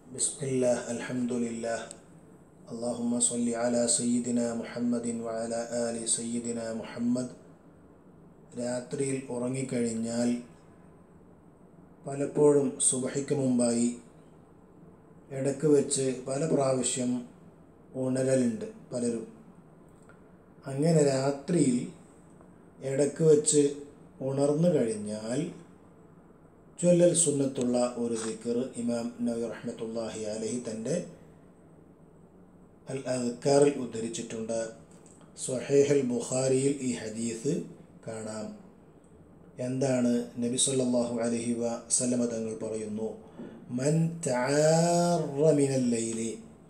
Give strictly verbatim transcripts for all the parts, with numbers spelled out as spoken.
ബിസ്മില്ലാഹ് അൽഹംദുലില്ലാഹ് അല്ലാഹുമ്മ സ്വല്ലി അലാ സയ്യിദിന മുഹമ്മദിൻ വഅലാ ആലി സയ്യിദിന മുഹമ്മദ്. രാത്രിയിൽ ഉറങ്ങിക്കഴിഞ്ഞാൽ പലപ്പോഴും സുബഹിക്ക് മുമ്പായി ഇടയ്ക്ക് വെച്ച് പല പ്രാവശ്യം ഉണരലുണ്ട് പലരും. അങ്ങനെ രാത്രിയിൽ ഇടയ്ക്ക് വെച്ച് ഉണർന്നു കഴിഞ്ഞാൽ ചൊല്ലൽ സുന്നത്തുള്ള ഒരു ദിക്ർ ഇമാം നവവി റഹ്മത്തുള്ളാഹി അലൈഹി തൻ്റെ അൽ അദ്കാറിൽ ഉദ്ധരിച്ചിട്ടുണ്ട്. സ്വഹീഹുൽ ബുഖാരിയിൽ ഈ ഹദീസ് കാണാം. എന്താണ് നബി സല്ലല്ലാഹു അലൈഹി വസല്ലമ തങ്ങൾ പറയുന്നു, മൻ തആറ മിനൽ ലൈലി,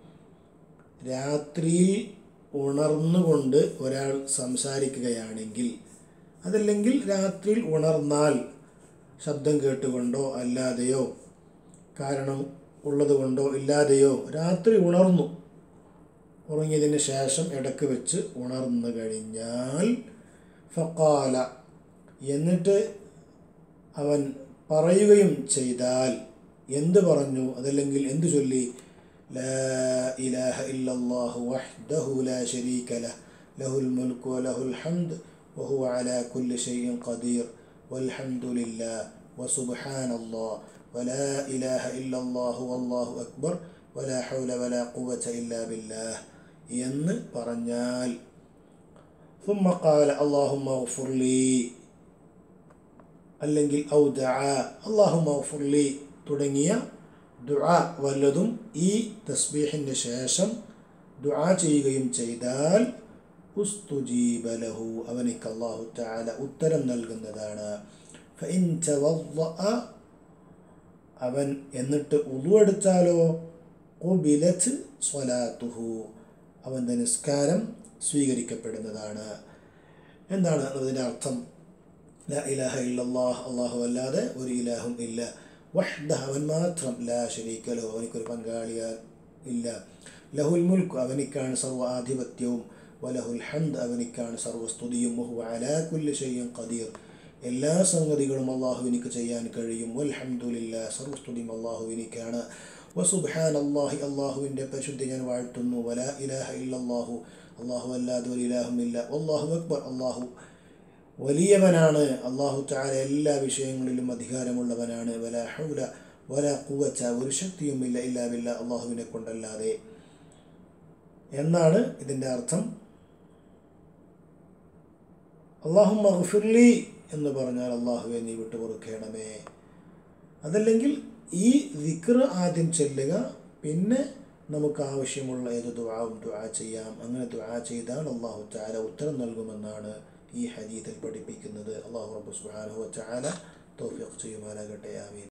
രാത്രിയിൽ ഉണർന്നുകൊണ്ട് ഒരാൾ സംസാരിക്കുകയാണെങ്കിൽ, അതല്ലെങ്കിൽ രാത്രിയിൽ ഉണർന്നാൽ ശബ്ദം കേട്ടുകൊണ്ടോ അല്ലാതെയോ കാരണം ഉള്ളതുകൊണ്ടോ ഇല്ലാതെയോ രാത്രി ഉണർന്നു, ഉറങ്ങിയതിന് ശേഷം ഇടയ്ക്ക് വെച്ച് ഉണർന്നു കഴിഞ്ഞാൽ ഫഖാല, എന്നിട്ട് അവൻ പറയുകയും ചെയ്താൽ, എന്ത് പറഞ്ഞു അതല്ലെങ്കിൽ എന്തു ചൊല്ലി, ലാ ഇലാഹ ഇല്ലല്ലാഹു വഹ്ദഹു ലാ ശരീക ലഹ് ലഹുൽ മുൽക്കു വലഹുൽ ഹംദ് വഹുവ അലാ കുല്ലി ഷൈഇൻ ഖദീർ വൽഹംദുലില്ലാഹ് വസുബ്ഹാനല്ലാഹ് വലാ ഇലാഹ ഇല്ലല്ലാഹു വല്ലാഹു അക്ബർ വലാ ഹൗല വലാ ഖുവത ഇല്ലാ ബില്ലാഹ് എന്ന് പറഞ്ഞാൽ, ثم قال اللهم اغفر لي, അല്ലെങ്കിൽ ഔ ദഅ اللهم اغفر لي തുടങ്ങിയ ദുആ വല്ലതും ഈ തസ്ബീഹിന് ശേഷം ദുആ ചെയ്യുകയും ചെയ്താൽ ഉസ്തുജീബ ലഹു, അവനിക്ക് അല്ലാഹു തആല ഉത്തരം നൽകുന്നതാണ്. ഫഇൻ തവദ്ദഅ, അവൻ എന്നിട്ട് വുളു എടുത്താലോ, ഖുബിലത് സ്വലാത്തുഹു, അവൻ്റെ നിസ്കാരം സ്വീകരിക്കപ്പെടുന്നതാണ്. എന്താണ് അതിൻ്റെ അർത്ഥം? ലാ ഇലാഹ ഇല്ലല്ലാഹ്, അല്ലാഹു അല്ലാതെ ഒരു ഇലാഹും ഇല്ല, വഹ്ദഹ, അവൻ മാത്രം, ലാ ശരീക ലഹു, അവനിക്കൊരു പങ്കാളിയാൽ ഇല്ല, ലഹുൽ മുൽക്ക്, അവനിക്കാണ് സർവ്വ ആധിപത്യവും, വലഹുൽ ഹംദ്, അവനിക്കാണ് സർവ്വസ്തുതിയും, വഹുവ അലാ കുല്ലി ഷൈഇൻ ഖദീർ, എല്ലാ സംഗതികളും അള്ളാഹുവിനിക്ക് ചെയ്യാൻ കഴിയും, വൽഹംദുലില്ലാഹ്, സർവ്വസ്തുതിയും അള്ളാഹുവിനിക്കാണ്, വസുബ്ഹാനല്ലാഹി, അള്ളാഹുവിൻ്റെ പരിശുദ്ധി ഞാൻ വാഴ്ത്തുന്നു, വലാ ഇലാഹ ഇല്ലല്ലാഹു, അള്ളാഹു അല്ലാതെ ഒരു ഇലാഹുമില്ല, വല്ലാഹു അക്ബർ, അള്ളാഹു വലിയവനാണ്, അള്ളാഹു തആല എല്ലാ വിഷയങ്ങളിലും അധികാരമുള്ളവനാണ്, വലാ ഹൗല വലാ ഖുവത, ഒരു ശക്തിയുമില്ല, ഇല്ലാ ബില്ലാഹ്, അള്ളാഹുവിനെ കൊണ്ടല്ലാതെ എന്നാണ് ഇതിൻ്റെ അർത്ഥം. അല്ലാഹുമ്മ ഗ്ഫിർലി എന്ന് പറഞ്ഞാൽ അള്ളാഹുവെ നീ വിട്ടു പൊറുക്കണമേ. അതല്ലെങ്കിൽ ഈ ദിക്ർ ആദ്യം ചൊല്ലുക, പിന്നെ നമുക്ക് ആവശ്യമുള്ള ഏത് ദുആവും ദുആ ചെയ്യാം. അങ്ങനെ ദുആ ചെയ്താൽ അള്ളാഹു തആല ഉത്തരം നൽകുമെന്നാണ് ഈ ഹദീസിൽ പഠിപ്പിക്കുന്നത്. അള്ളാഹു റബ്ബ് സുബ്ഹാനഹു വ തആല തൗഫീഖ് ചെയ്യുമാറാകട്ടെ. ആമീൻ.